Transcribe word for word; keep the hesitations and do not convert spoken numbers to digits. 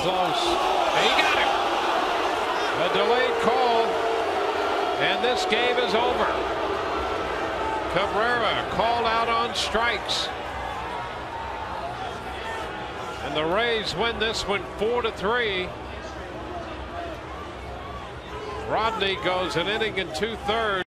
close. And he got him. A delayed call, and this game is over. Cabrera called out on strikes. And the Rays win this one four to three. Rodney goes an inning and two thirds.